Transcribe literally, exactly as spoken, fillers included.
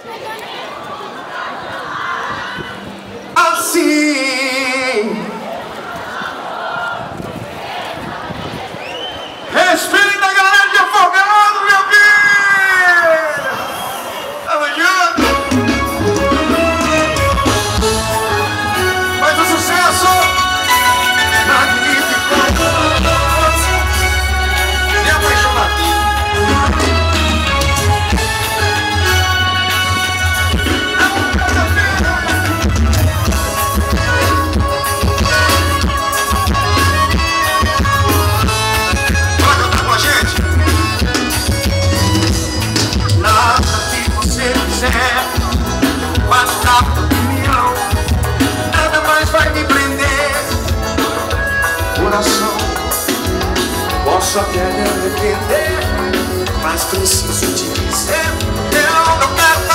Assim, respire da galera de Afogado, meu filho! Tamo junto! Faz um sucesso magnífico e apaixonativo. Nada mais vai me prender. Coração, posso até me arrepender, mas preciso te dizer, eu não quero